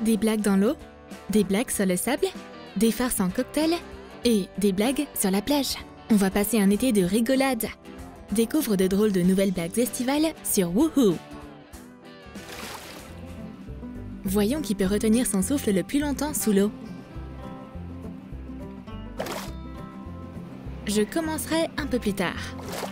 Des blagues dans l'eau, des blagues sur le sable, des farces en cocktail et des blagues sur la plage. On va passer un été de rigolade. Découvre de drôles de nouvelles blagues estivales sur Woohoo! Voyons qui peut retenir son souffle le plus longtemps sous l'eau. Je commencerai un peu plus tard.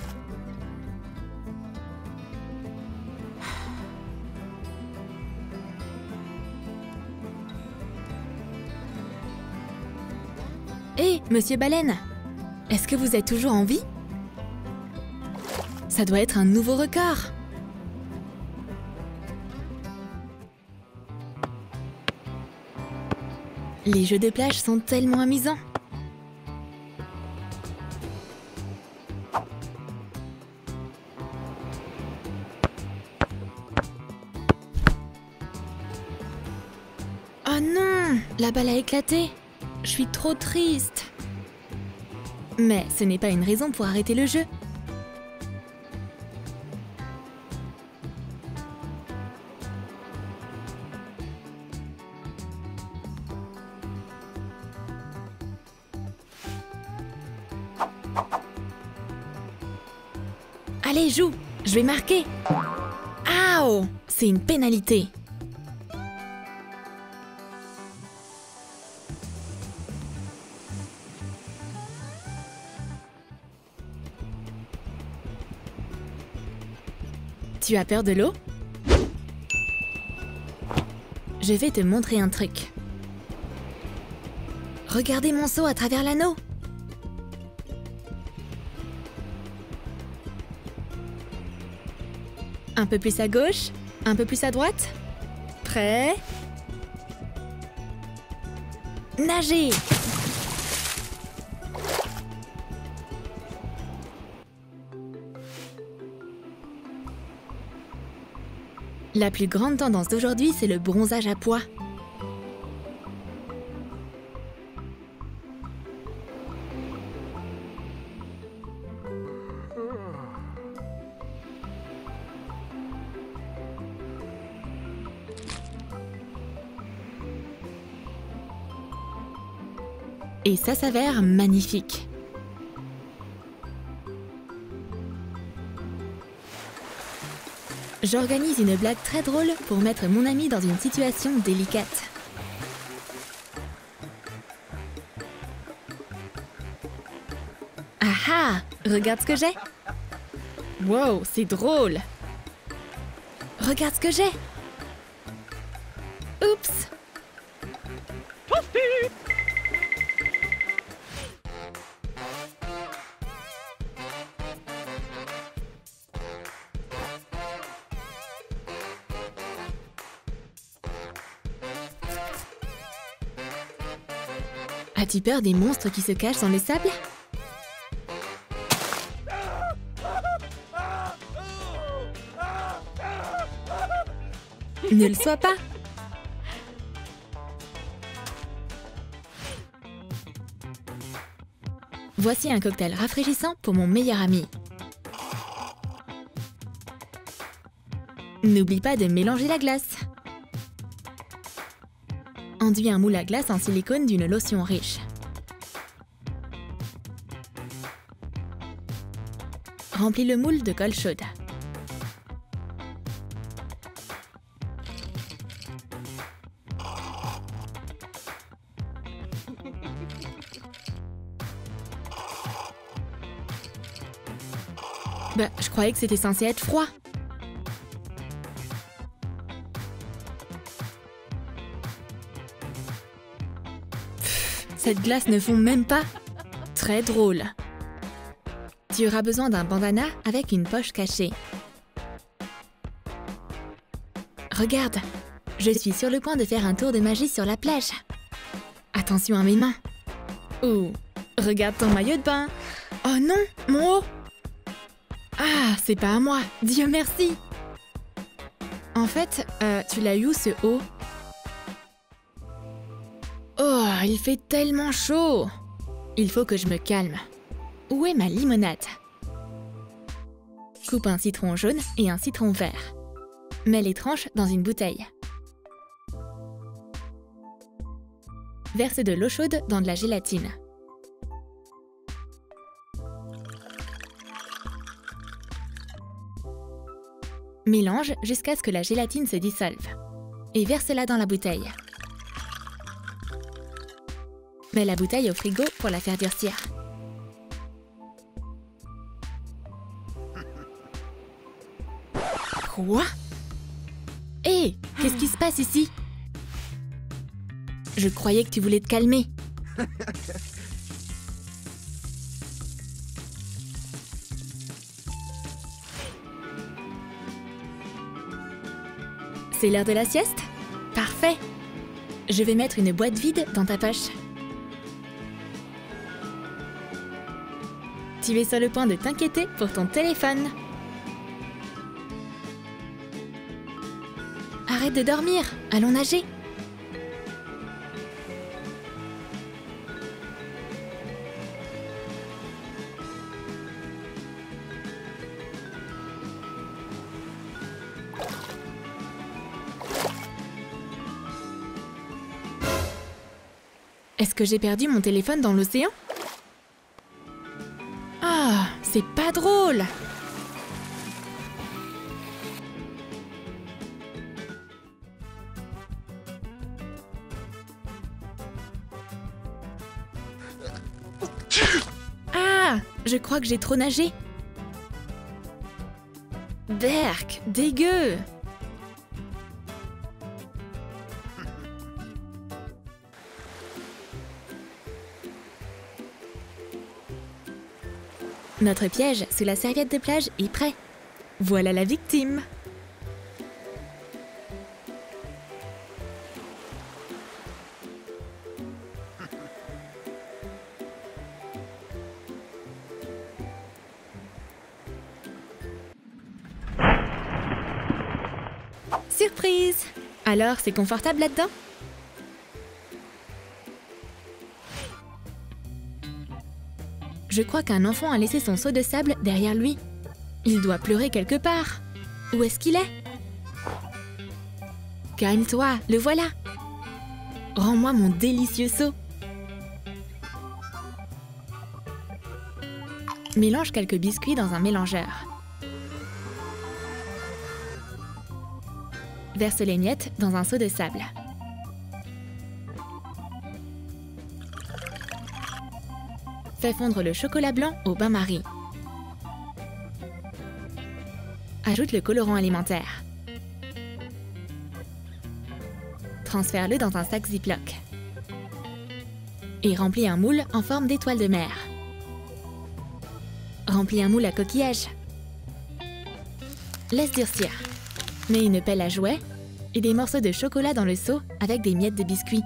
Hé, Monsieur Baleine! Est-ce que vous êtes toujours en vie? Ça doit être un nouveau record! Les jeux de plage sont tellement amusants! Oh non! La balle a éclaté! Je suis trop triste! Mais ce n'est pas une raison pour arrêter le jeu. Allez, joue! Je vais marquer! Aouh! C'est une pénalité! Tu as peur de l'eau? Je vais te montrer un truc. Regardez mon seau à travers l'anneau! Un peu plus à gauche, un peu plus à droite. Prêt? Nager! La plus grande tendance d'aujourd'hui, c'est le bronzage à pois. Et ça s'avère magnifique. J'organise une blague très drôle pour mettre mon ami dans une situation délicate. Ah ah! Regarde ce que j'ai! Wow, c'est drôle! Regarde ce que j'ai! Oups! As-tu peur des monstres qui se cachent dans le sable? Ne le sois pas! Voici un cocktail rafraîchissant pour mon meilleur ami. N'oublie pas de mélanger la glace. Enduis un moule à glace en silicone d'une lotion riche. Remplis le moule de colle chaude. Bah, je croyais que c'était censé être froid. Cette glace ne fond même pas. Très drôle. Tu auras besoin d'un bandana avec une poche cachée. Regarde, je suis sur le point de faire un tour de magie sur la plage. Attention à mes mains. Oh, regarde ton maillot de bain. Oh non, mon haut. Ah, c'est pas à moi, Dieu merci. En fait, tu l'as eu où ce haut? Oh, il fait tellement chaud! Il faut que je me calme. Où est ma limonade? Coupe un citron jaune et un citron vert. Mets les tranches dans une bouteille. Verse de l'eau chaude dans de la gélatine. Mélange jusqu'à ce que la gélatine se dissolve. Et verse-la dans la bouteille. Mets la bouteille au frigo pour la faire durcir. Quoi? Hé, qu'est-ce qui se passe ici? Je croyais que tu voulais te calmer. C'est l'heure de la sieste? Parfait! Je vais mettre une boîte vide dans ta poche. Tu es sur le point de t'inquiéter pour ton téléphone. Arrête de dormir, allons nager. Est-ce que j'ai perdu mon téléphone dans l'océan? Ah, c'est pas drôle! Ah, je crois que j'ai trop nagé. Berk, dégueu! Notre piège sous la serviette de plage est prêt. Voilà la victime. Surprise! Alors, c'est confortable là-dedans? Je crois qu'un enfant a laissé son seau de sable derrière lui. Il doit pleurer quelque part. Où est-ce qu'il est? Calme-toi, le voilà. Rends-moi mon délicieux seau. Mélange quelques biscuits dans un mélangeur. Verse les miettes dans un seau de sable. Fais fondre le chocolat blanc au bain-marie. Ajoute le colorant alimentaire. Transfère-le dans un sac Ziploc. Et remplis un moule en forme d'étoile de mer. Remplis un moule à coquillage. Laisse durcir. Mets une pelle à jouets et des morceaux de chocolat dans le seau avec des miettes de biscuits.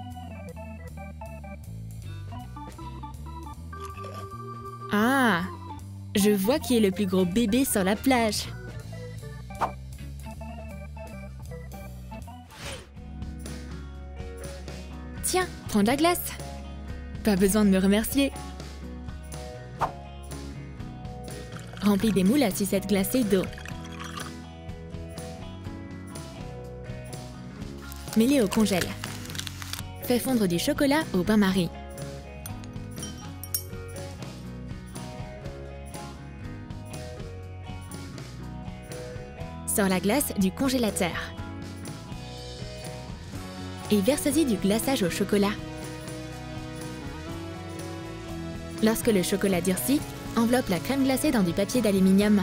Ah! Je vois qui est le plus gros bébé sur la plage. Tiens, prends de la glace. Pas besoin de me remercier. Remplis des moules à sucettes glacées d'eau. Mets-les au congèle. Fais fondre du chocolat au bain-marie. Sors la glace du congélateur. Et verse-y du glaçage au chocolat. Lorsque le chocolat durcit, enveloppe la crème glacée dans du papier d'aluminium.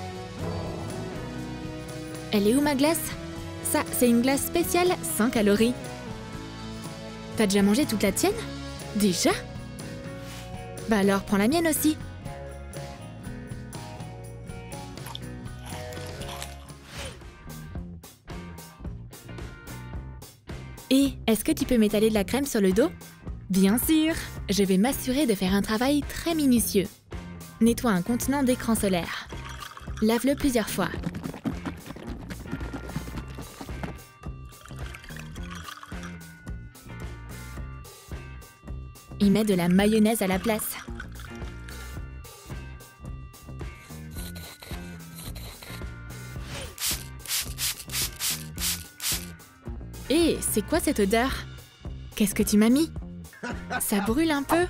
Elle est où ma glace? Ça, c'est une glace spéciale sans calories. T'as déjà mangé toute la tienne? Déjà? Bah alors, prends la mienne aussi. Et est-ce que tu peux m'étaler de la crème sur le dos? Bien sûr! Je vais m'assurer de faire un travail très minutieux. Nettoie un contenant d'écran solaire. Lave-le plusieurs fois. Y mets de la mayonnaise à la place. Hé, c'est quoi cette odeur? Qu'est-ce que tu m'as mis? Ça brûle un peu.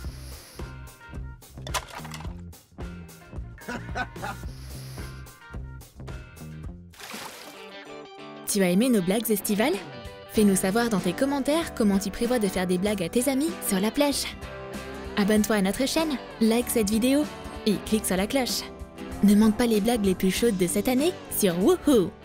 Tu as aimé nos blagues estivales? Fais-nous savoir dans tes commentaires comment tu prévois de faire des blagues à tes amis sur la plage. Abonne-toi à notre chaîne, like cette vidéo et clique sur la cloche. Ne manque pas les blagues les plus chaudes de cette année sur Woohoo!